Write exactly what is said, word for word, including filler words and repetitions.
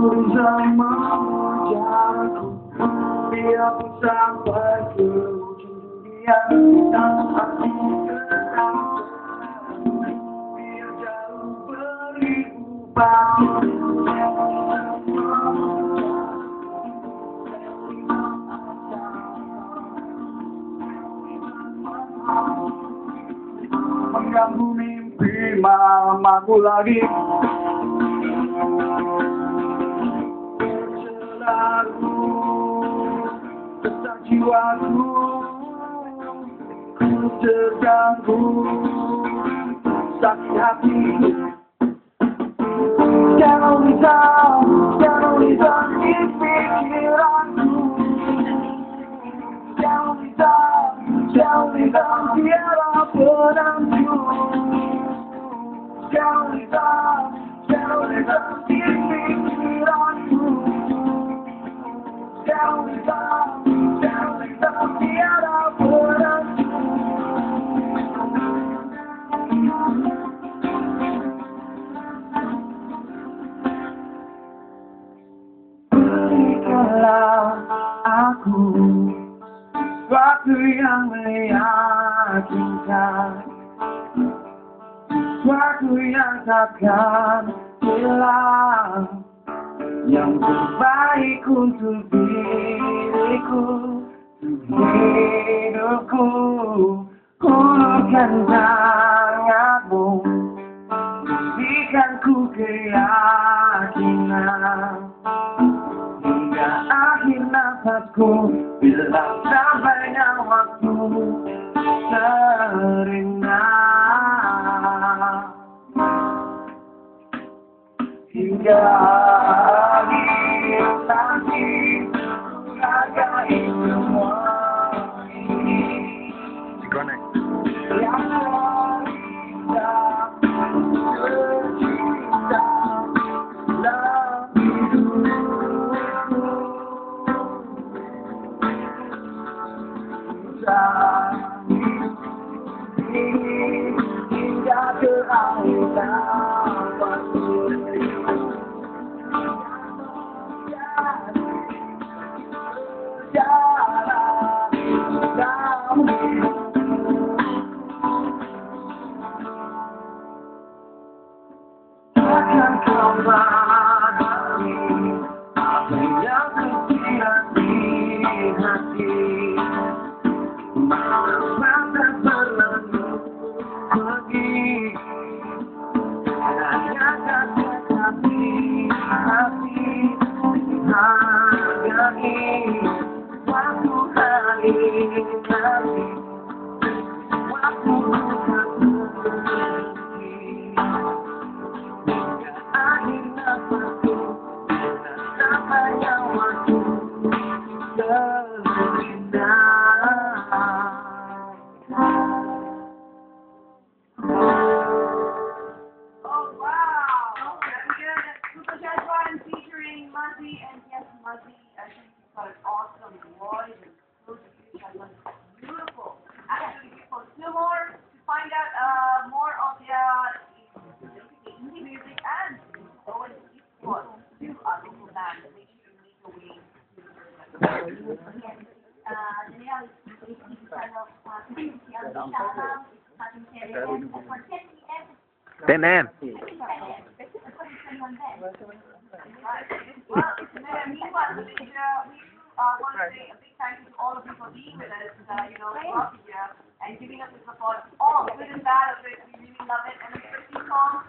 bisa mengejarku, biar sampai ke ujung dunia. Dan aku tetap biar jauh beribu batu. Mengganggu mimpi malam aku lagi. Selalu tetap jiwaku ku terganggu, sakit hati. Jangan bisa, jangan bisa di pikiranku. Jangan bisa, jangan bisa tiada penentu. Jangan bisa, jangan bisa di pikiranku. Jangan bisa, jangan bisa tiada penentu. Berikanlah aku sesuatu yang meyakinkan, sesuatu yang takkan hilang, yang terbaik untuk diriku, untuk hidupku. Hulurkan tanganmu, berikan ku keyakinan, hingga akhir nafasku, bila sampainya waktu terindah. Hingga akhir nanti ku hargai semua ini. Yang terindah tercipta dalam hidupku. Hingga ke akhir nafasku. Takkan kau pahami apa yang tersirat di hati. Masa berlalu pergi, hanya kata di hati. Hargai suatu hari nanti, waktu satu berhenti. Hingga akhir nafasku, sampainya waktu terindah. Oh wow! Very good. Super Jazz Ryan featuring Muzzy, and yes, Muzzy, I think he's got an awesome voice and so has done beautiful, absolutely beautiful. Still more to find out uh, more of their indie music and go and support to our local band. Make sure you make your way to uh, Danielle is kind of uh, shout out, for ten P M ten A M Right. Well, meanwhile, we, uh, we uh, want to say a big thank you to all of you for being with us, uh, you know, throughout the year and giving us the support, all good and bad of it. We really love it, and especially songs